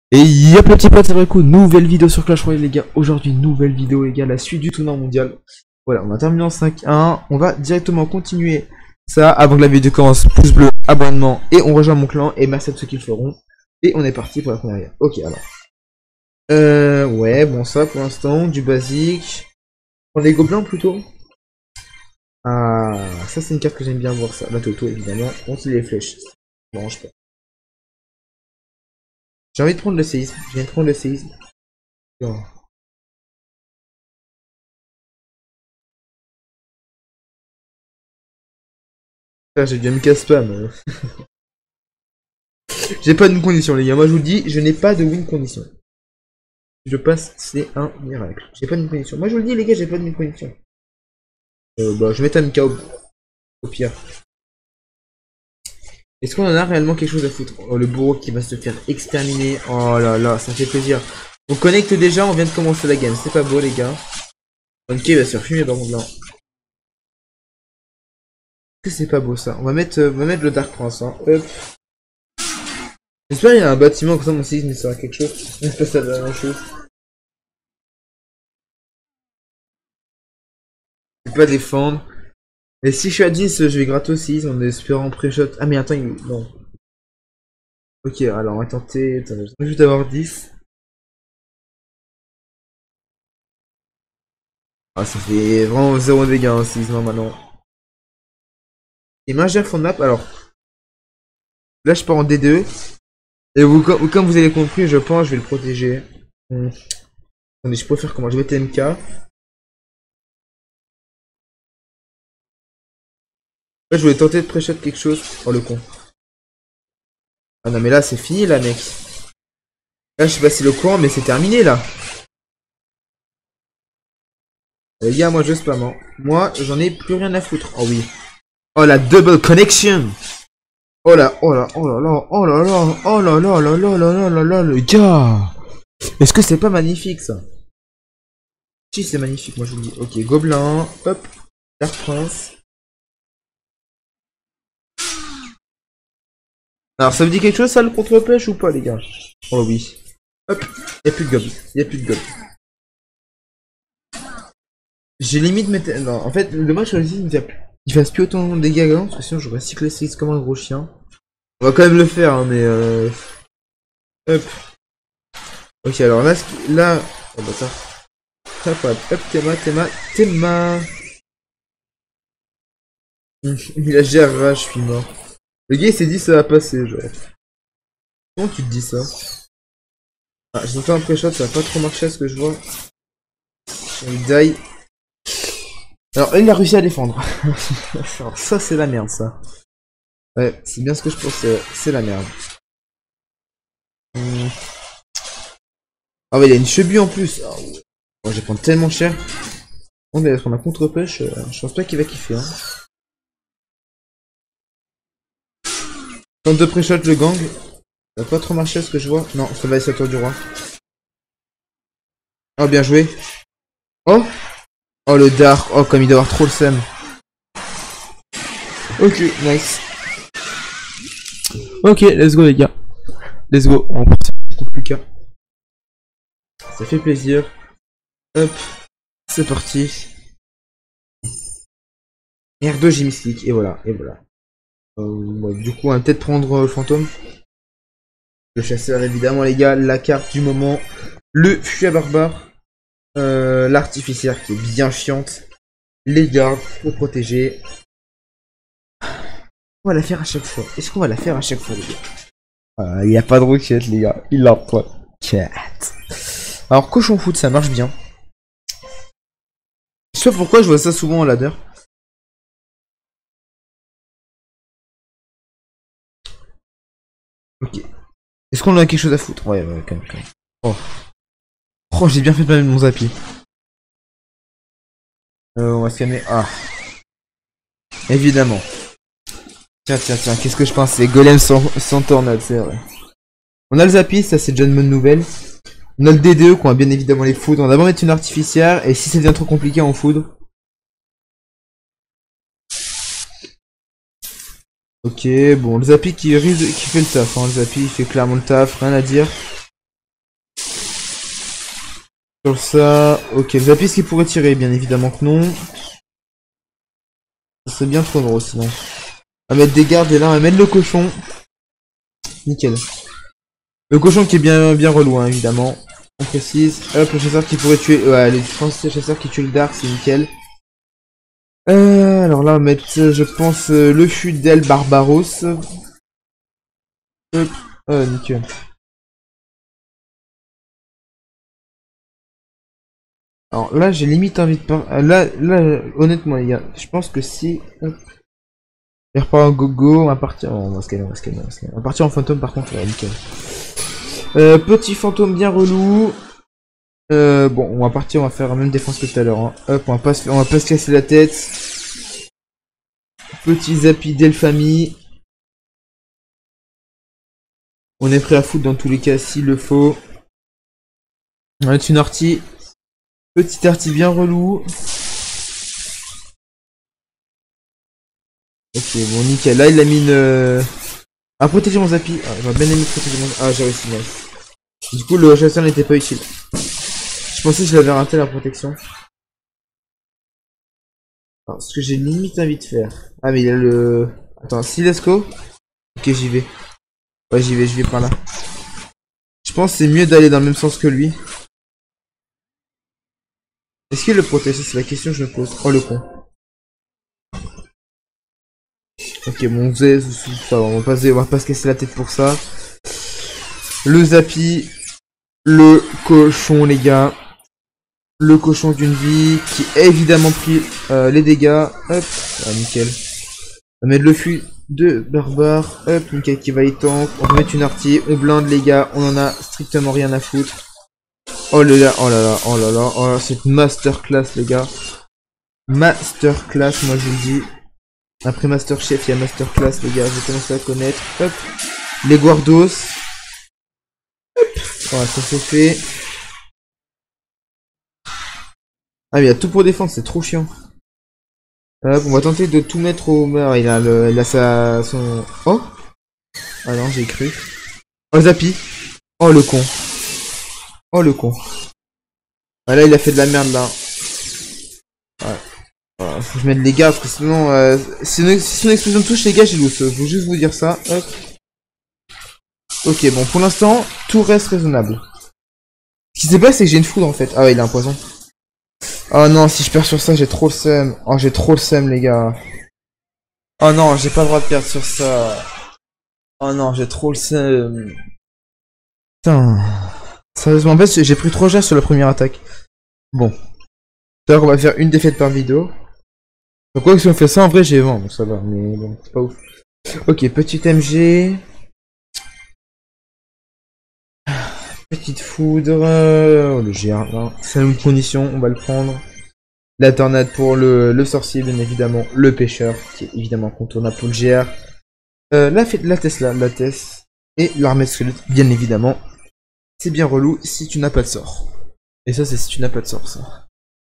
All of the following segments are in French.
Et y'a petit pote, c'est vrai coup, nouvelle vidéo sur Clash Royale les gars. Aujourd'hui, nouvelle vidéo les gars, la suite du tournoi mondial. Voilà, on a terminé en 5-1. On va directement continuer ça avant que la vidéo commence. Pouce bleu, abonnement et on rejoint mon clan. Et merci à ceux qui le feront. Et on est parti pour la première guerre. Ok, alors. Ouais, bon ça pour l'instant, du basique. On les gobelins plutôt. Ah, ça c'est une carte que j'aime bien voir ça. La Toto évidemment. On se les flèches. Bon, je peux. J'ai envie de prendre le séisme. Je viens de prendre le séisme. Non. Ah, j'ai bien mis casse spam. J'ai pas de win condition les gars. Moi je vous le dis, je n'ai pas de win condition. Je passe, c'est un miracle. J'ai pas de win condition. Moi je vous le dis les gars, j'ai pas de win condition. Bah je vais mettre un MK au pire. Est-ce qu'on en a réellement quelque chose à foutre? Oh le bourreau qui va se faire exterminer. Oh là là, ça fait plaisir. On connecte déjà, on vient de commencer la game. C'est pas beau les gars. Ok, il va se faire fumer par contre là. Que c'est pas beau ça. On va mettre le Dark Prince. Hein. Hop. J'espère qu'il y a un bâtiment comme ça, mon séisme, il sera quelque chose. J'espère que ça va la même chose. Je vais pas défendre. Et si je suis à 10, je vais gratter 6 en espérant pré-shot. Ah mais attends, non. Ok, alors on va tenter. Attends, je vais juste avoir 10. Ah, ça fait vraiment 0 dégâts, hein, 6 normalement. Et Majeur fond de map, alors. Là, je pars en D2. Et vous, comme vous avez compris, je pense, je vais le protéger. Attendez, je peux faire comment? Je vais TMK. Là, je voulais tenter de pré-shot quelque chose. Oh le con. Ah non, mais là, c'est fini, là, mec. Là, je sais pas si le courant, mais c'est terminé, là. Les gars, moi, je spam, hein. Moi, j'en ai plus rien à foutre. Oh oui. Oh, la double connection. Oh là, oh là, oh là là, oh là là, oh là là, là là là là là là, le gars. Est-ce que c'est pas magnifique, ça? Si, c'est magnifique, moi, je vous le dis. Ok, gobelin, hop, Dark Prince. Alors, ça vous dit quelque chose, ça, le contre-pêche ou pas, les gars? Oh oui. Hop, y'a plus de gob, y'a plus de gob. J'ai limite mettre... Non, en fait, le match, il fasse plus autant de dégâts parce que sinon, j'aurais cyclé 6 comme un gros chien. On va quand même le faire, hein, mais hop. Ok, alors là, là... Oh, bah ça. Hop, hop, hop, Théma. Il a GRH, je suis mort. Le gars, il s'est dit ça va passer, genre. Comment tu te dis ça? Ah, j'ai fait un pré-shot, ça va pas trop marcher à ce que je vois. Il die. Alors, il a réussi à défendre. Alors, ça, c'est la merde, ça. Ouais, c'est bien ce que je pensais. C'est la merde. Ah ouais, il y a une chebue en plus. Ah, ouais. Oh, je vais prendre tellement cher. On va prendre un contre-pêche. Je pense pas qu'il va kiffer. Hein. Tente de pré-shot le gang. Ça va pas trop marcher à ce que je vois. Non, ça va être la tour du roi. Oh, bien joué. Oh. Oh, le dark. Oh, comme il doit avoir trop le seum. Ok, nice. Ok, let's go les gars. Let's go. On va contre Lucas. Ça fait plaisir. Hop. C'est parti. R2, j'ai mystique. Et voilà, et voilà. Bon, du coup, on va peut-être prendre le fantôme. Le chasseur, évidemment, les gars. La carte du moment. Le fusil barbare. L'artificière qui est bien chiante. Les gardes pour protéger. On va la faire à chaque fois. Est-ce qu'on va la faire à chaque fois, les gars? Il n'y a pas de roquette, les gars. Il a pas de roquette. Alors, cochon foot, ça marche bien. Je sais pas pourquoi je vois ça souvent en ladder. Ok. Est-ce qu'on a quelque chose à foutre? Ouais, ouais, quand même. Oh. Oh, j'ai bien fait de mettre mon zappy. On va se calmer. Ah. Évidemment. Tiens, qu'est-ce que je pensais? Golem sans tornade, c'est vrai. On a le zappy, ça c'est déjà une bonne nouvelle. On a le D2 qu'on va bien évidemment les foudres. On va d'abord mettre une artificière et si ça devient trop compliqué, on foudre. Ok, bon, le zappy qui fait le taf. Hein. Le zappy il fait clairement le taf, rien à dire. Sur ça, ok, le Zapis qui pourrait tirer, bien évidemment que non. C'est bien trop gros sinon. On va mettre des gardes et là on va mettre le cochon. Nickel. Le cochon qui est bien relou, hein, évidemment. On précise. Hop, le chasseur qui pourrait tuer. Ouais, je pense que c'est le chasseur qui tue le Dark, c'est nickel. Alors là, on va mettre, je pense, le Fudel Barbaros. Hop. Nickel. Alors là, j'ai limite envie de là, honnêtement, les gars, je pense que si. Hop. Je repars en gogo, on va partir. Oh, on va se calmer, on va se calmer, on va se calmer. On va partir en fantôme par contre, ouais, nickel. Petit fantôme bien relou. Bon, on va partir, on va faire la même défense que tout à l'heure. Hein. Hop, on va pas se casser la tête. Petit Zappy Delphami. On est prêt à foutre dans tous les cas s'il le faut. On va mettre une artie. Petit artie bien relou. Ok, bon, nickel. Là, il a mis une. Ah, protéger mon Zappy. Ah, j'aurais bien aimé protéger mon. Ah, j'ai réussi, nice. Du coup, le chasseur n'était pas utile. Je pensais que je l'avais raté la protection. Alors, ce que j'ai limite envie de faire. Ah, mais il y a le. Attends, si, let's go. Ok, j'y vais. Ouais, je vais par là. Je pense que c'est mieux d'aller dans le même sens que lui. Est-ce qu'il le protège? C'est la question que je me pose. Oh, le con. Ok, bon, on va pas se casser la tête pour ça. Le Zappy. Le cochon, les gars. Le cochon d'une vie qui a évidemment pris les dégâts. Hop, ah, nickel. On va mettre le fût de barbare. Hop, nickel qui va y tank. On va mettre une artille. On blinde les gars. On en a strictement rien à foutre. Oh là là, oh là là, oh là là. Oh là, c'est une masterclass les gars. Masterclass, moi je vous le dis. Après Masterchef, il y a masterclass les gars. Je commence à connaître. Hop. Les guardos. Hop. Voilà, ça c'est fait. Ah mais il y a tout pour défendre, c'est trop chiant. Hop, on va tenter de tout mettre au meurtre. Il a son. Oh. Ah non, j'ai cru. Oh Zappy. Oh le con. Oh le con. Ah là il a fait de la merde là. Ouais. Voilà, faut que je mette les gars parce que sinon si son explosion touche les gars j'ai loose. Faut juste vous dire ça. Hop. Ok bon pour l'instant tout reste raisonnable. Ce qui s'est passé c'est que j'ai une foudre en fait. Ah ouais il a un poison. Oh non si je perds sur ça j'ai trop le seum. Oh j'ai trop le seum les gars. Oh non j'ai pas le droit de perdre sur ça. Oh non j'ai trop le seum. Putain. Sérieusement en fait j'ai pris 3 jas sur la première attaque. Bon. C'est-à-dire qu'on va faire une défaite par vidéo. Donc quoi que si on fait ça en vrai j'ai 20 donc ça va mais bon c'est pas ouf. Ok petit MG. Petite foudre. Oh, le GR1. C'est une condition on va le prendre. La tornade pour le sorcier bien évidemment. Le pêcheur qui est évidemment contournable pour le GR. La Tesla, la Tess. Et l'armée de squelette bien évidemment. C'est bien relou si tu n'as pas de sort. Et ça c'est si tu n'as pas de sort ça.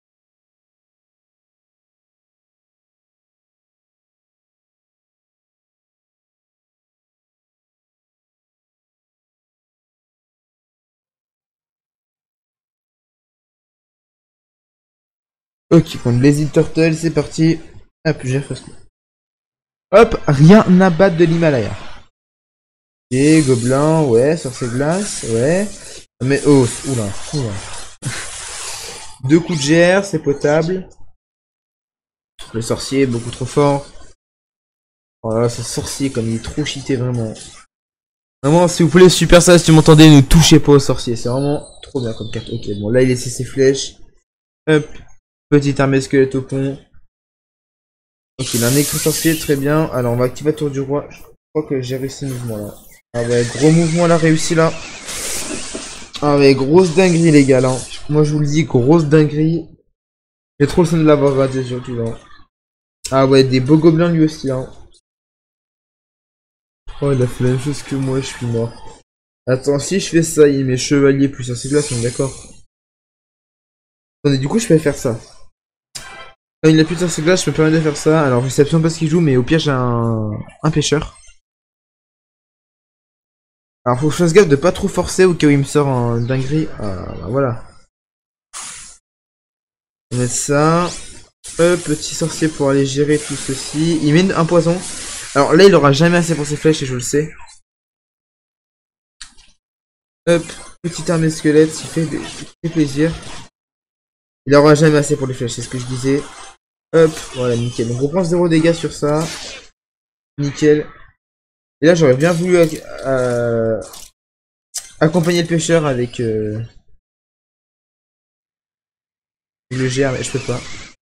Ok, contre Lazy Turtle, c'est parti. Hop, j'ai fait. Hop, rien à battre de l'Himalaya. Ok, gobelin, ouais, sorcier glace, ouais. Mais oh, oula, oula. 2 coups de GR, c'est potable. Le sorcier est beaucoup trop fort. Oh là, ce sorcier, comme il est trop cheaté, vraiment. Vraiment, s'il vous plaît, super ça, si tu m'entendez, ne touchez pas au sorcier. C'est vraiment trop bien comme carte. Ok, bon, là, il laisse ses flèches. Hop, petite armée squelette au pont. Ok, il a un écran-sorcier, très bien. Alors, on va activer la tour du roi. Je crois que j'ai réussi le mouvement là. Ah ouais, gros mouvement là, réussi là. Ah ouais, grosse dinguerie les gars là. Moi je vous le dis, grosse dinguerie. J'ai trop le son de l'avoir raté surtout là. Ah ouais, des beaux gobelins lui aussi là. Oh, il a fait la même chose que moi, je suis mort. Attends, si je fais ça, il y a mes chevaliers plus un là, sont d'accord. Attendez, du coup, je peux faire ça. Quand il a plus de glace, je me permets de faire ça. Alors, je sais absolument pas ce qu'il joue, mais au pire, j'ai un pêcheur. Alors, faut que je fasse gaffe de pas trop forcer au cas où il me sort en dinguerie. Ah, bah voilà. mettre ça. Petit sorcier pour aller gérer tout ceci. Il met un poison. Alors là, il aura jamais assez pour ses flèches et je le sais. Hop, petite armée squelette, qui fait plaisir. Il aura jamais assez pour les flèches, c'est ce que je disais. Hop, voilà, nickel. Donc on prend 0 dégâts sur ça. Nickel. Et là, j'aurais bien voulu accompagner le pêcheur avec le GR, mais je peux pas.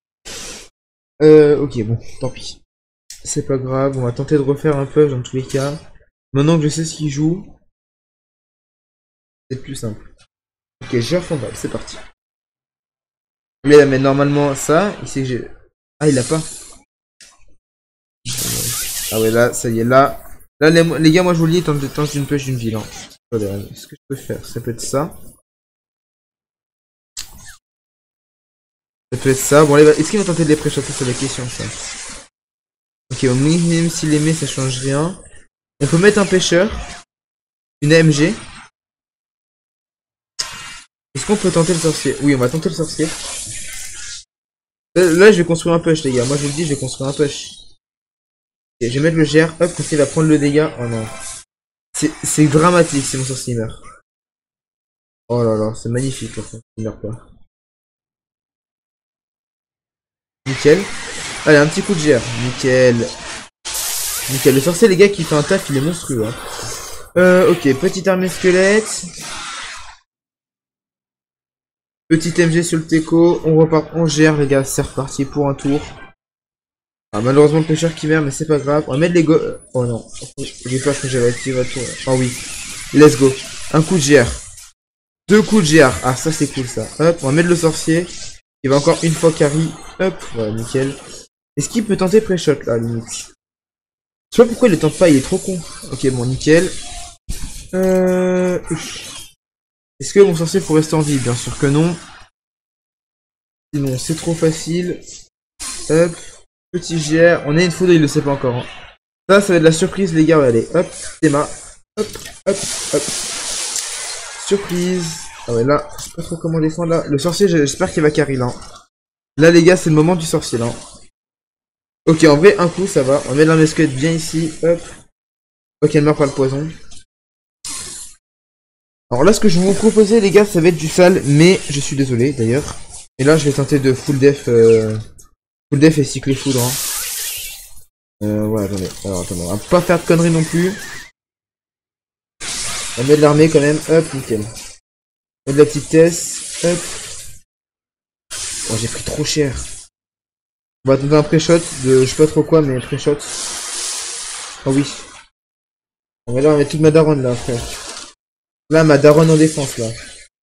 Ok, bon, tant pis. C'est pas grave, on va tenter de refaire un push dans tous les cas. Maintenant que je sais ce qu'il joue, c'est plus simple. Ok, GR fondable, c'est parti. Mais là, mais normalement, ça, il sait que j'ai... Ah, il l'a pas. Ah ouais, là, ça y est, là... Là, les gars, moi, je vous le dis, tente une push d'une ville. Hein. Ce que je peux faire, ça peut être ça. Ça peut être ça. Bon, allez, est-ce qu'il va tenter de les pré-shots? C'est la question, ça. Ok, au minimum, s'il les met, ça change rien. On peut mettre un pêcheur. Une AMG. Est-ce qu'on peut tenter le sorcier? Oui, on va tenter le sorcier. Là, je vais construire un push, les gars. Moi, je vous le dis, je vais construire un push. Ok, je vais mettre le GR. Hop, comme ça, il va prendre le dégât. Oh non. C'est dramatique si mon sorcier meurt. Oh là là, c'est magnifique, là, il meurt pas. Nickel. Allez, un petit coup de GR. Nickel. Nickel. Le sorcier, les gars, qui fait un taf, il est monstrueux. Hein. Ok, petite armée squelette. Petit MG sur le Teco. On repart, on gère, les gars. C'est reparti pour un tour. Ah, malheureusement, le pêcheur qui meurt, mais c'est pas grave. On va mettre les go... Oh non. J'ai peur que j'avais activé un tour. Oh oui. Let's go. Un coup de GR. Deux coups de GR. Ah, ça, c'est cool, ça. Hop, on va mettre le sorcier. Il va encore une fois carry. Hop, voilà, nickel. Est-ce qu'il peut tenter pré-shot, là, limite? Je sais pas pourquoi il le tente pas, il est trop con. Ok, bon, nickel. Est-ce que mon sorcier faut rester en vie? Bien sûr que non. Sinon, c'est trop facile. Hop, petit GR. On a une foudre, il le sait pas encore. Hein. Ça va être de la surprise, les gars. Allez, hop, Théma. Hop, hop, hop. Surprise. Ah ouais, là, je sais pas trop comment défendre là. Le sorcier, j'espère qu'il va carry là. Là, les gars, c'est le moment du sorcier là. Ok, en vrai, un coup, ça va. On met la masquette bien ici. Hop. Ok, elle meurt par le poison. Alors là, ce que je vais vous proposer, les gars, ça va être du sale, mais je suis désolé d'ailleurs. Et là, je vais tenter de full def et cycler foudre. Hein. Ouais, attendez. Alors, attendez, on va pas faire de conneries non plus. On met de l'armée quand même. Hop, nickel. On met de la petite test. Hop. Oh, j'ai pris trop cher. On va tenter un pré-shot de je sais pas trop quoi, mais pré-shot. Oh oui. On va là, on va mettre toute ma daronne là, frère. Là, ma daronne en défense là.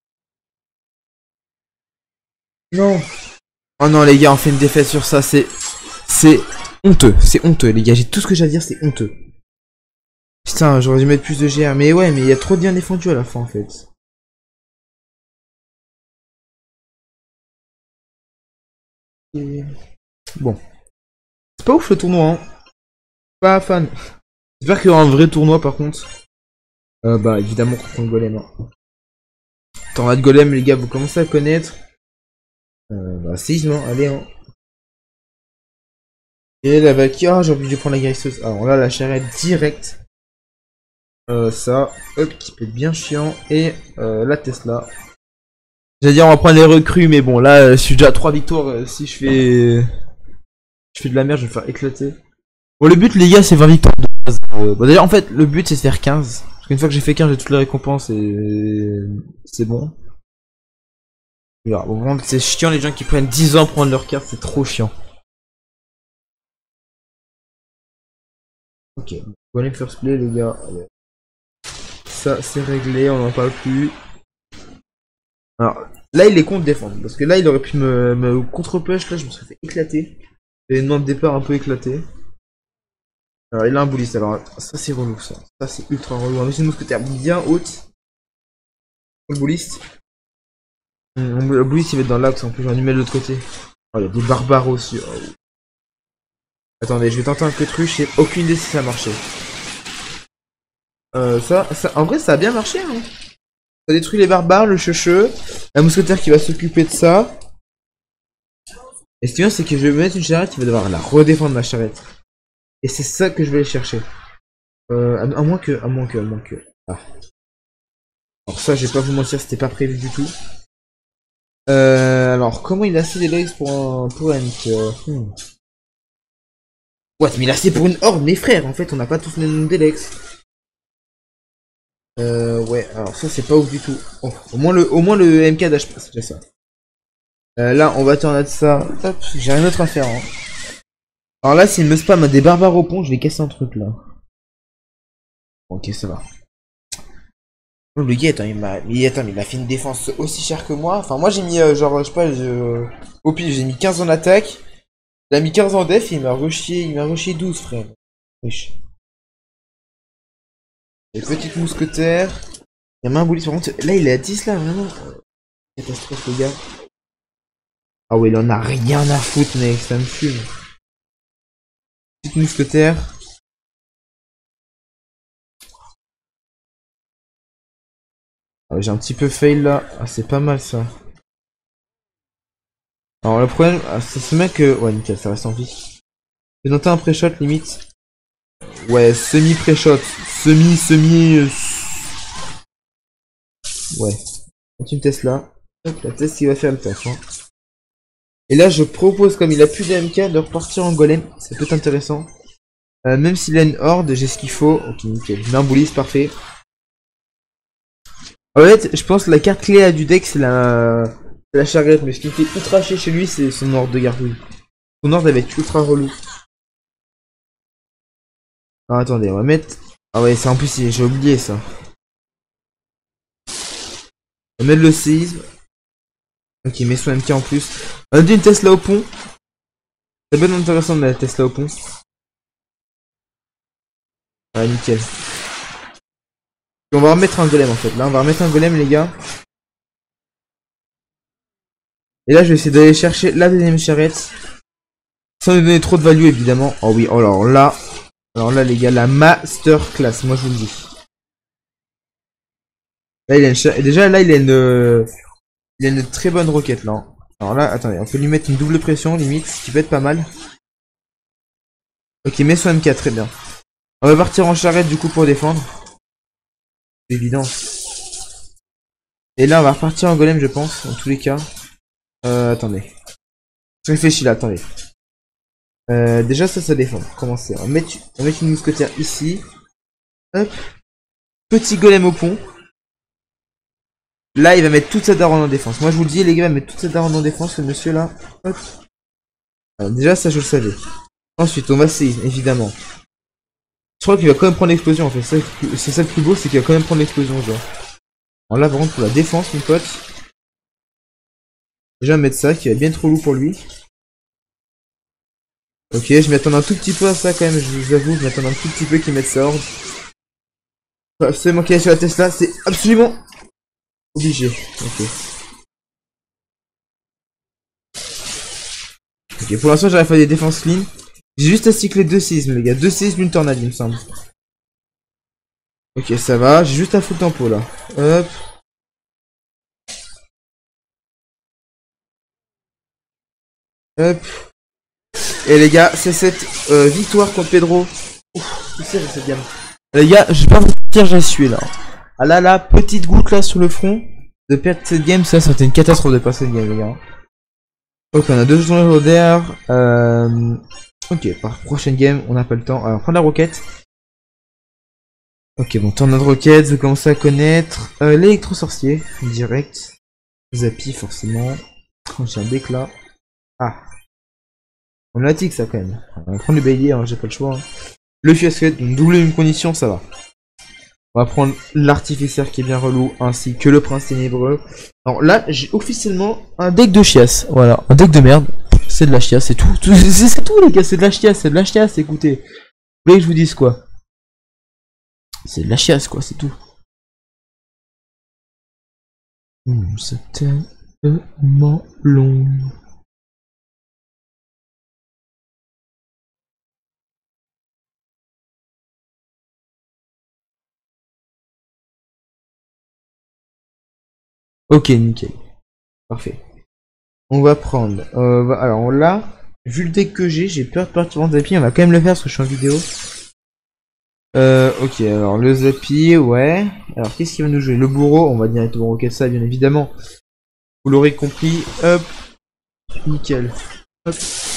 Non. Oh non, les gars, on fait une défaite sur ça. C'est honteux. C'est honteux, les gars. J'ai tout ce que j'ai à dire, c'est honteux. Putain, j'aurais dû mettre plus de GR. Mais ouais, mais il y a trop de bien défendu à la fin en fait. Et... Bon. C'est pas ouf le tournoi, hein. Pas fan. J'espère qu'il y aura un vrai tournoi par contre. Bah évidemment contre le golem. Hein. Tournoi de golem, les gars, vous commencez à connaître. Bah séisme, hein. Allez, hein. Et la Valkyrie, ah, j'ai oublié de prendre la guérisseuse. Alors là, la charrette directe. Ça, hop, qui peut être bien chiant. Et la Tesla. J'allais dire on va prendre les recrues, mais bon là je suis déjà à 3 victoires. Si je fais de la merde, je vais me faire éclater. Bon, le but, les gars, c'est 20 victoires de base. Bon, d'ailleurs, en fait, le but c'est de faire 15. Parce qu'une fois que j'ai fait 15, j'ai toutes les récompenses et c'est bon. Bon, c'est chiant les gens qui prennent 10 ans à prendre leur carte, c'est trop chiant. Ok, golem first play, les gars. Allez. Ça, c'est réglé, on n'en parle plus. Alors, là, il est contre défendre. Parce que là, il aurait pu me contre-push. Là, je me serais fait éclater. J'ai une demande de départ un peu éclatée. Alors, il a un bouliste. Alors, ça, c'est relou, ça. Ça, c'est ultra relou. Un mission de mousquetaire bien haute. Le bouliste. Le bouliste, il va être dans l'axe. En plus, j'en ai mis de l'autre côté. Oh, il y a des barbares aussi. Oh. Attendez, je vais tenter un queutruche. J'ai aucune idée si ça a marché. En vrai, ça a bien marché, hein. Ça détruit les barbares, le checheux. La mousquetaire qui va s'occuper de ça. Et ce qui est bien, c'est que je vais mettre une charrette, il va devoir la redéfendre ma charrette. Et c'est ça que je vais aller chercher. À moins que. Ah. Alors ça, je vais pas vous mentir, c'était pas prévu du tout. Alors, comment il a assez d'Elex pour un What, mais il a assez pour une horde, mes frères, en fait, on n'a pas tous le nom d'Elex. Ouais, alors ça, c'est pas ouf du tout. Oh, au moins le MK d'HP, c'est déjà ça. Là, on va attendre de ça. Hop, j'ai rien d'autre à faire, hein. Alors là, s'il me spam des barbares au pont, je vais casser un truc, là. Ok, ça va. Oh, le gars, attends, mais il a fait une défense aussi chère que moi. Enfin, moi, j'ai mis, genre, je sais pas, au pire, j'ai mis 15 en attaque. Il a mis 15 en def, il m'a rushé 12, frère. Wesh. Les petites mousquetaires. Il y a main boulie, par contre, là, il est à 10, là, vraiment. Catastrophe, le gars. Ah ouais, il en a rien à foutre, mec, ça me fume. Petite mousquetaire. Ah, j'ai un petit peu fail, là. Ah, c'est pas mal, ça. Alors, le problème, c'est ce mec... Ouais, nickel, ça reste en vie. J'ai noté un pré-shot, limite. Ouais, semi-pré-shot. Ouais. Une Tesla. Hop, la Tesla qui va faire le taf. Hein. Et là, je propose, comme il a plus de MK, de repartir en golem. Ça peut être intéressant. Même s'il a une horde, j'ai ce qu'il faut. Ok, nickel. J'ai un bully, c'est parfait. En fait, je pense que la carte clé du deck, c'est la charrette. Mais ce qui me fait ultra chier chez lui, c'est son horde de gargouille. Son horde, elle va être ultra relou. Ah, attendez, on va mettre... Ah ouais, c'est en plus, j'ai oublié ça. On va mettre le séisme. Ok, met son MK en plus. On a dit une Tesla au pont. Ça peut être intéressant de mettre la Tesla au pont. Ouais, nickel. Et on va remettre un golem en fait. Là, on va remettre un golem, les gars. Et là, je vais essayer d'aller chercher la deuxième charrette. Sans lui donner trop de value, évidemment. Oh oui, oh, alors là, les gars, la masterclass, moi je vous le dis. Là, il a une déjà, là, il a une très bonne roquette, là. Alors là, attendez, on peut lui mettre une double pression, limite, ce qui peut être pas mal. Ok, mais son MK, très bien. On va partir en charrette, du coup, pour défendre. C'est évident. Et là, on va repartir en golem, je pense, en tous les cas. Attendez. Je réfléchis là, attendez. Déjà, ça défend. Pour commencer. On va mettre une mousquetaire ici. Hop. Petit golem au pont. Là, il va mettre toute sa daronne en défense. Moi, je vous le dis, les gars, il va mettre toute sa daronne en défense, ce monsieur là. Hop. Alors, déjà, ça, je le savais. Ensuite, on va séisme, évidemment. Je crois qu'il va quand même prendre l'explosion, en fait. C'est ça le plus beau, c'est qu'il va quand même prendre l'explosion, genre. Alors là, par contre, pour la défense, mon pote. Déjà, mettre ça, qui va bien trop lourd pour lui. Ok, je m'attends un tout petit peu à ça, quand même, je vous avoue. Je m'attends un tout petit peu qu'il mette sa horde. C'est moi qui est sur la Tesla, c'est absolument obligé. Ok. Ok, pour l'instant, j'arrive à faire des défenses clean. J'ai juste à cycler 2 séismes, les gars. 2 séismes, une tornade, il me semble. Ok, ça va. J'ai juste à foutre tempo, là. Hop. Hop. Et les gars, c'est cette victoire contre Pedro. Ouf, c'est cette gamme. Les gars, je vais pas vous dire, j'ai sué, là. Ah là, là, petite goutte, là, sur le front. De perdre cette game, ça, c'était une catastrophe de passer cette game, les gars. Ok, on a 2 journées derrière. Ok, par prochaine game, on n'a pas le temps. Alors, prendre la roquette. Ok, bon, tournoi de roquette, vous commencez à connaître. L'électro-sorcier, direct. Zappy, forcément. Oh, j'ai un bec là. Ah, on a tic ça quand même. On va prendre le bélier, hein, j'ai pas le choix. Hein. Le fiasquette, donc double une condition, ça va. On va prendre l'artificière qui est bien relou, ainsi que le prince ténébreux. Alors là, j'ai officiellement un deck de chiasse. Voilà, un deck de merde. C'est de la chiasse, c'est tout. C'est tout les gars, c'est de la chiasse, c'est de la chiasse, écoutez. Vous voulez que je vous dise quoi? C'est de la chiasse quoi, c'est tout. C'est tellement long. Ok, nickel. Parfait. On va prendre. Alors on l'a. Vu le deck que j'ai peur de partir en Zappy. On va quand même le faire parce que je suis en vidéo. Ok, alors le Zappy, ouais. Alors qu'est-ce qu'il va nous jouer? Le bourreau, on va directement roquer ça, bien évidemment. Vous l'aurez compris. Hop. Nickel. Hop.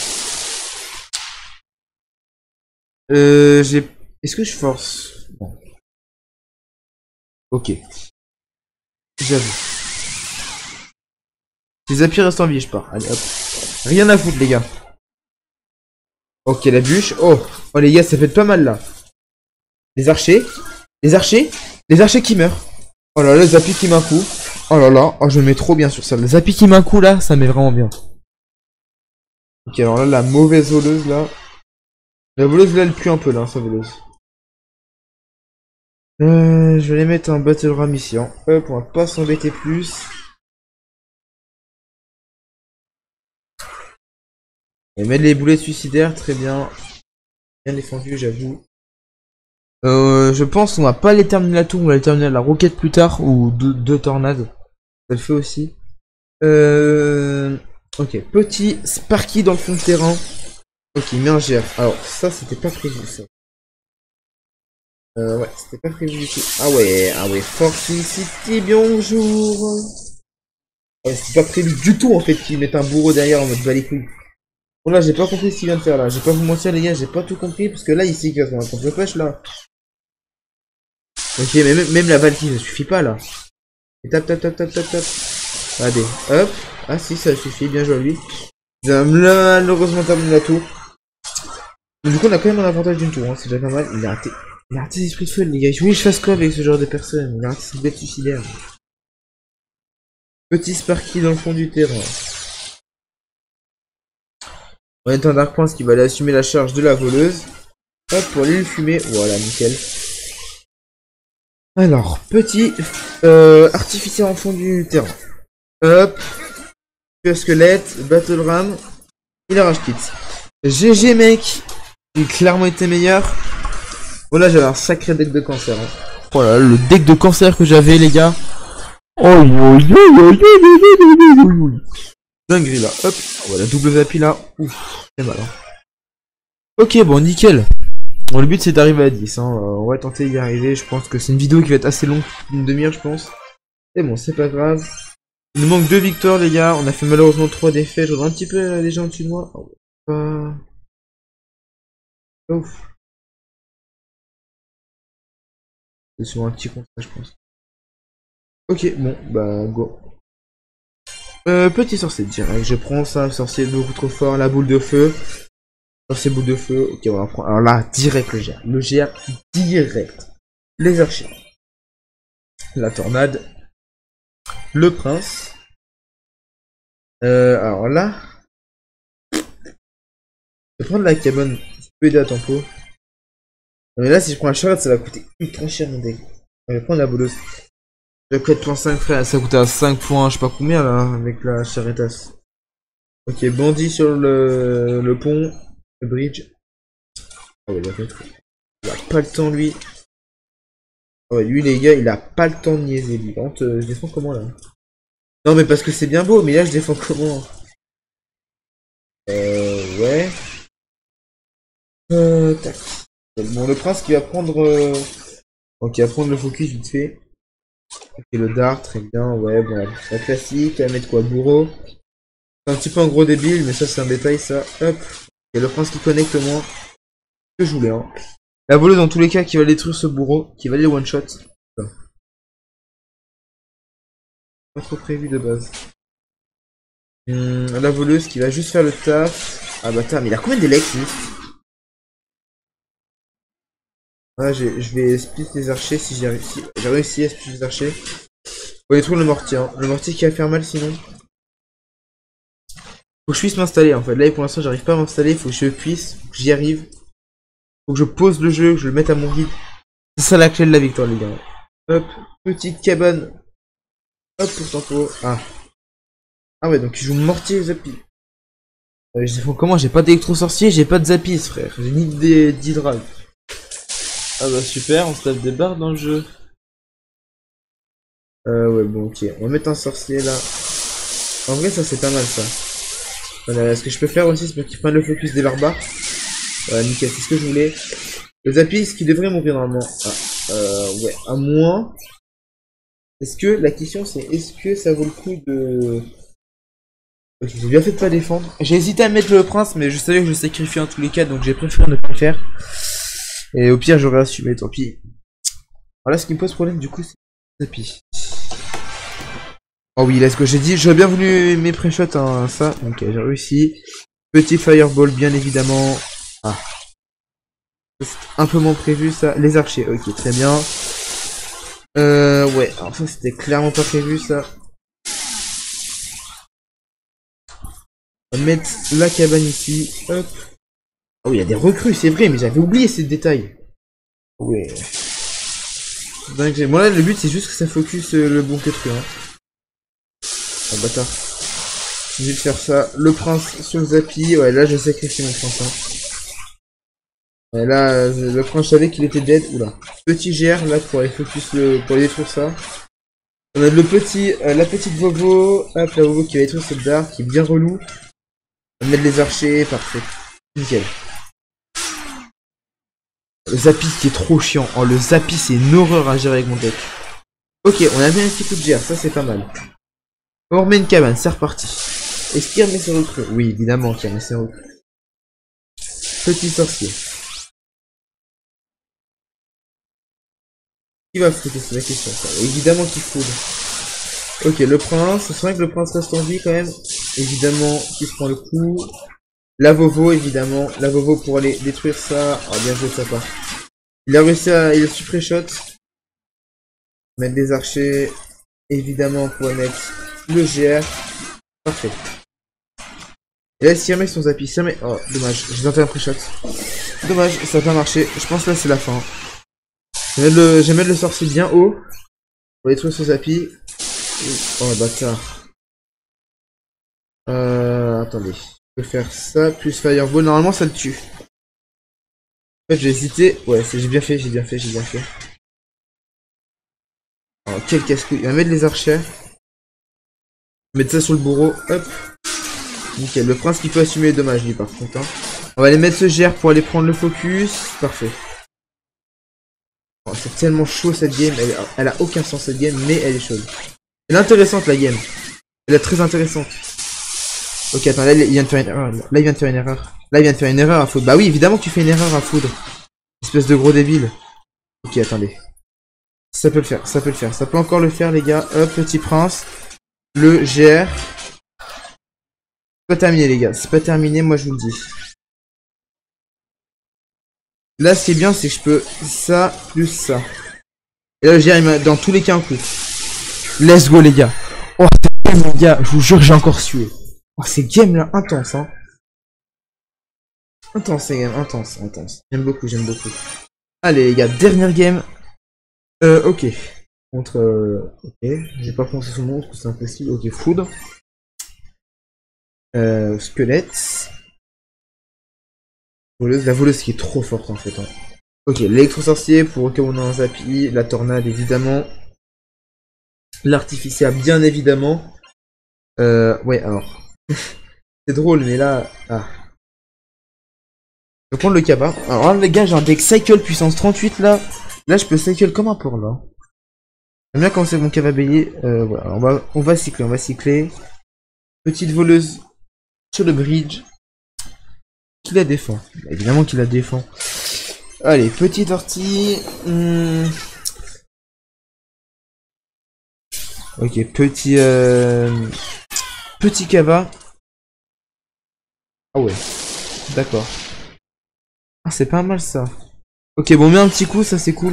J'ai. Est-ce que je force? Non. Ok. J'avoue. Les Zappy restent en vie, je pars. Allez, hop. Rien à foutre, les gars. Ok, la bûche. Oh, oh les gars, ça fait pas mal là. Les archers. Les archers. Les archers qui meurent. Oh là là, le Zappy qui m'a coup. Oh là là, oh, je me mets trop bien sur ça. Le Zappy qui m'a coup là, ça met vraiment bien. Ok, alors là, la mauvaise voleuse là. La voleuse là, elle pue un peu là, sa voleuse. Je vais les mettre en battle ram ici. Hein. Hop, on va pas s'embêter plus. Et mettre les boulets suicidaires, très bien. Bien défendu, j'avoue. Je pense qu'on va pas les terminer la tour, on va les terminer la roquette plus tard, ou deux tornades. Ça le fait aussi. Ok, petit Sparky dans le fond de terrain. Ok, il met un GR. Alors, ça, c'était pas prévu, ça. Ouais, c'était pas prévu du tout. Ah ouais, Fortune City, bonjour. Ouais, c'était pas prévu du tout, en fait, qu'ils mettent un bourreau derrière en mode bah les couilles. Bon, là, j'ai pas compris ce qu'il vient de faire, là. J'ai pas vous mentir, les gars, j'ai pas tout compris, parce que là, ici, qu'il va se rendre contre le pêche, là. Ok, mais même la Valkyrie, ça suffit pas, là. Et tape, tape, tape, tape, tape, tape. Allez, hop. Ah si, ça suffit, bien joué à lui. Il a malheureusement terminé la tour. Mais du coup, on a quand même un avantage d'une tour, hein. C'est déjà pas mal. Il a raté ses esprits de feu, les gars. Oui, je fasse quoi avec ce genre de personnes? Il a raté ses bêtes suicidaires. Petit Sparky dans le fond du terrain. On est un Dark Prince qui va aller assumer la charge de la voleuse. Hop, pour aller le fumer. Voilà, nickel. Alors, petit artificier en fond du terrain. Hop. Squelette, Battle Ram. Il a Rage Kit. GG, mec. Il a clairement été meilleur. Voilà, j'avais un sacré deck de cancer. Hein. Voilà, le deck de cancer que j'avais, les gars. Oh, dinguerie là. Hop. Voilà, double Zappy là. Ouf, c'est mal. Hein. Ok, bon, nickel. Bon, le but c'est d'arriver à 10. Hein. On va tenter d'y arriver. Je pense que c'est une vidéo qui va être assez longue, une demi-heure, je pense. Et bon, c'est pas grave. Il nous manque 2 victoires, les gars. On a fait malheureusement 3 défaites. Je regarde un petit peu les gens au-dessus de moi. Oh, pas ouf. C'est sur un petit constat, je pense. Ok, bon, bah, go. Petit sorcier direct. Je prends ça, sorcier beaucoup trop fort. La boule de feu. Sorcier boule de feu. Ok, on va prendre. Alors là, direct le GR. Le GR direct. Les archers. La tornade. Le prince. Alors là. Je vais prendre la cabane. Je peux aider à tempo. Mais là, si je prends la charrette, ça va coûter ultra cher mon deck. Je vais prendre la boleuse. Le 4.5 frère, ça coûtait à 5 points, je sais pas combien là, avec la charrettasse. Ok, bandit sur le pont, le bridge. Ah ouais, il a pas le temps lui. Ah ouais, lui les gars, il a pas le temps de niaiser lui. Par contre, je défends comment là? Non mais parce que c'est bien beau, mais là je défends comment? Ouais. Tac. Bon, le prince qui va prendre... Donc il va prendre le focus vite fait. Ok, le dart, très bien, ouais, bon, la classique, elle va mettre quoi, bourreau. C'est un petit peu un gros débile, mais ça c'est un détail, ça, hop. Et le prince qui connecte au moins, que je voulais, hein. La voleuse dans tous les cas qui va détruire ce bourreau, qui va aller one shot. Enfin, pas trop prévu de base. La voleuse qui va juste faire le taf. Ah bah mais il a combien d'élects lui? Ah, je vais split les archers si j'ai réussi. J'ai réussi à split les archers. Faut détruire le mortier, hein. Le mortier qui va faire mal sinon. Faut que je puisse m'installer en fait. Là pour l'instant j'arrive pas à m'installer, faut que je puisse, faut que j'y arrive. Faut que je pose le jeu, que je le mette à mon guide. C'est ça la clé de la victoire les gars. Hop, petite cabane. Hop pour tempo. Ah. Ah ouais donc il joue mortier et Zappy. Je défends comment? J'ai pas d'électro sorcier, j'ai pas de Zappy frère. J'ai ni d'hydrave. Ah bah super, on se tape des barres dans le jeu. Ouais bon ok, on va mettre un sorcier là. En vrai, ça c'est pas mal ça. Voilà, ce que je peux faire aussi, c'est pour qu'ils prennent le focus des barbares. Voilà, nickel, c'est ce que je voulais. Le Zappy, ce qui devrait mourir normalement. Ah, ouais, à moins. Est-ce que, la question c'est, est-ce que ça vaut le coup de... Ok, j'ai bien fait de pas défendre. J'ai hésité à mettre le prince, mais je savais que je le sacrifiais en tous les cas, donc j'ai préféré ne pas le faire. Et au pire, j'aurais assumé, tant pis. Voilà, ce qui me pose problème, du coup, c'est le Zappy. Oh oui, là, ce que j'ai dit, j'aurais bien voulu mes pré-shots, hein, ça. Ok, j'ai réussi. Petit fireball, bien évidemment. Ah. C'est un peu moins prévu, ça. Les archers, ok, très bien. Ouais, alors ça, c'était clairement pas prévu, ça. On va mettre la cabane ici. Hop. Oh, il y a des recrues, c'est vrai, mais j'avais oublié ces détails. Ouais. Dingue. Bon, là, le but, c'est juste que ça focus le bon que truc, hein. Ah, bâtard. Je vais faire ça. Le prince sur le Zappy. Ouais, là, je sacrifie mon prince, hein. Ouais, là, le prince, je savais qu'il était dead. Oula. Petit GR, là, pour aller focus pour aller détruire ça. On a le petit, la petite Vovo. Hop, la Vovo qui va détruire cette dard, qui est bien relou. On va mettre les archers, parfait. Nickel. Le Zappy qui est trop chiant. Oh, le Zappy, c'est une horreur à gérer avec mon deck. Ok, on a bien un petit coup de GR, ça c'est pas mal. On remet une cabane, c'est reparti. Est-ce qu'il remet ses recrues? Oui, évidemment qu'il remet ses recrues. Petit sorcier. Qui va foutre, c'est la question, ça. Évidemment qu'il fout. Ok, le prince. C'est vrai que le prince reste en vie quand même. Évidemment qu'il se prend le coup. La Vovo, évidemment. La Vovo pour aller détruire ça. Oh, bien joué de sa part. Il a réussi à... Il a su pré-shot. Mettre des archers. Évidemment, on pourrait mettre le GR. Parfait. Et là, s'il remet son Zappy, s'il remet... Oh, dommage. J'ai tenté un pré-shot. Dommage, ça n'a pas marché. Je pense que là, c'est la fin. Je vais mettre le sorcier bien haut. Pour détruire son Zappy. Oh, bâtard. Attendez. Je peux faire ça, plus Fireball. Normalement, ça le tue. En fait, j'ai hésité. Ouais, j'ai bien fait, j'ai bien fait, j'ai bien fait. Oh, quel casse-couille. Il va mettre les archers. Mettre ça sur le bourreau. Hop. Nickel. Le prince qui peut assumer les dommages, lui, par contre. Hein. On va aller mettre ce GR pour aller prendre le focus. Parfait. Oh, c'est tellement chaud cette game. Elle a aucun sens cette game, mais elle est chaude. Elle est intéressante la game. Elle est très intéressante. Ok, attends, là il vient de faire une erreur. Là il vient de faire une erreur. Là il vient de faire une erreur à foudre. Bah oui, évidemment que tu fais une erreur à foudre. Espèce de gros débile. Ok, attendez. Ça peut le faire, ça peut le faire. Ça peut encore le faire, les gars. Hop, petit prince. Le GR. C'est pas terminé, les gars. C'est pas terminé, moi je vous le dis. Là, ce qui est bien, c'est que je peux ça plus ça. Et là, le GR, il m'a dans tous les cas un coup. Let's go, les gars. Oh, les gars, je vous jure que j'ai encore sué. Oh, ces games là, intense, hein. Intense, ces games, intense, intense. J'aime beaucoup, j'aime beaucoup. Allez, les gars, dernière game. Ok. Contre, ok. J'ai pas pensé son nom, parce que c'est impossible. Ok, foudre. Squelette. Voleuse, la voleuse qui est trop forte en fait. Hein. Ok, l'électro-sorcier pour au cas où on a un Zappy. La tornade, évidemment. L'artificiel, bien évidemment. Ouais, alors. C'est drôle, mais là... Ah. Je vais prendre le cabas. Alors là, les gars, j'ai un deck cycle puissance 38 là. Là, je peux cycle comme un pour là. J'aime bien commencer mon cavabélier. Voilà, on va cycler, on va cycler. Petite voleuse sur le bridge. Qui la défend? Bah, évidemment qu'il la défend. Allez, petite ortie. Ok, petit... Petit cava. Ah ouais, d'accord. Ah, c'est pas mal ça. Ok, bon, on met un petit coup, ça c'est cool.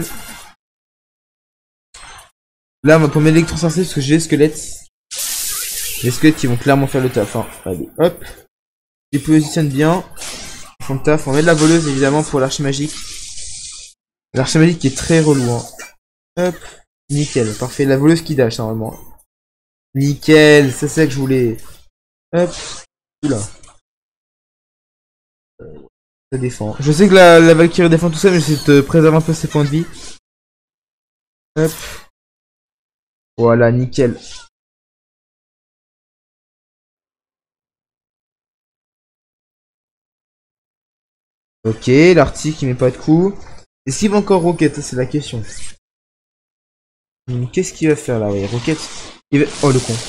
Là, on va prendre l'électro-sorcier parce que j'ai les squelettes. Les squelettes qui vont clairement faire le taf. Hein. Allez, hop. Ils positionnent bien. Ils font le taf. On met de la voleuse évidemment pour l'archer magique. L'archer magique qui est très relou. Hein. Hop. Nickel. Parfait. La voleuse qui dash normalement. Nickel. C'est ça que je voulais. Hop. Oula. Ça défend. Je sais que la Valkyrie défend tout ça, mais j'essaie de préserver un peu ses points de vie. Hop. Voilà, nickel. Ok, l'Arctique il met pas de coup. Est-ce qu'il va encore Rocket? C'est la question. Qu'est-ce qu'il va faire là? Ouais, Rocket. Il va... Oh le con.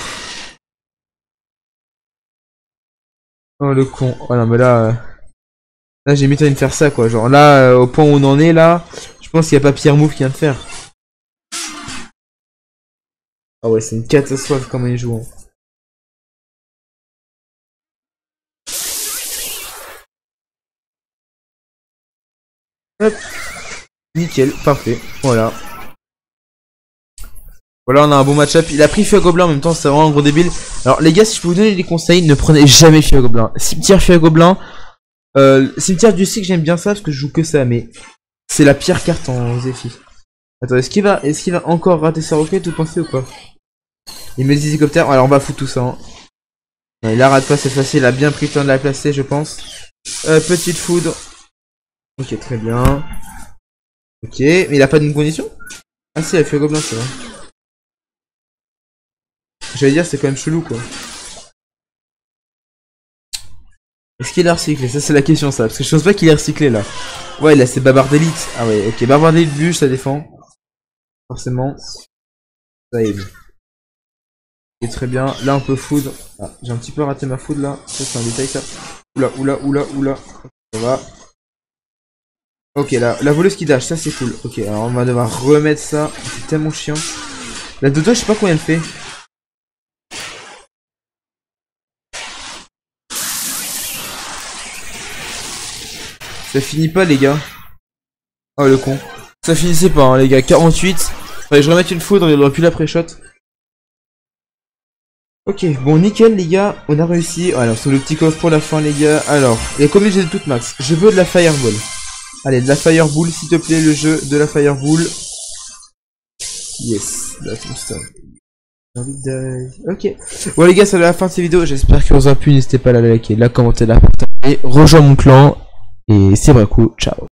Oh le con. Oh non mais là... Là j'ai m'étonné de faire ça quoi. Genre là, au point où on en est là, je pense qu'il n'y a pas pire move qu'il vient de faire. Ah ouais, c'est une catastrophe comment il joue. Hein. Hop. Nickel, parfait. Voilà. Voilà, on a un bon match-up. Il a pris Feu à Gobelin en même temps, c'est vraiment un gros débile. Alors les gars, si je peux vous donner des conseils, ne prenez jamais Feu à Gobelin. Cimetière Feu à Gobelin. Cimetière du cycle, j'aime bien ça parce que je joue que ça, mais c'est la pire carte en Zephy. Attends, est-ce qu'il va encore rater sa roquette ou penser ou quoi? Il met des hélicoptères, alors on va foutre tout ça. Hein. Non, il la rate pas cette fois-ci, il a bien pris le temps de la placer, je pense. Petite foudre. Ok, très bien. Ok, mais il a pas de condition? Ah si, il a fait gobelin, c'est vrai. J'allais dire, c'est quand même chelou quoi. Est-ce qu'il a recyclé? Ça, c'est la question, ça. Parce que je pense pas qu'il est recyclé là. Ouais, là, c'est Barbare d'élite. Ah ouais, ok, Barbare d'élite bûche, ça défend. Forcément. Ça est. Ok, très bien. Là, on peut foudre. Ah, j'ai un petit peu raté ma foudre là. Ça, c'est un détail ça. Oula, oula, oula, oula. Ça va. Ok, la voleuse qui dash, ça c'est cool. Ok, alors on va devoir remettre ça. C'est tellement chiant. La dodo, je sais pas combien elle fait. Ça finit pas, les gars. Oh, le con. Ça finissait pas, hein, les gars. 48. Fallait que je remette une foudre, il aurait pu la pré-shot. Ok, bon, nickel, les gars. On a réussi. Alors, sur le petit coffre pour la fin, les gars. Alors, et combien j'ai de toute max? Je veux de la fireball. Allez, de la fireball, s'il te plaît, le jeu. De la fireball. Yes, that's mon stuff. Ok. Bon les gars, c'est la fin de cette vidéo. J'espère que vous a plu. N'hésitez pas à la liker, la commenter, la partager. Rejoins mon clan. Et c'est vrai cool. Ciao.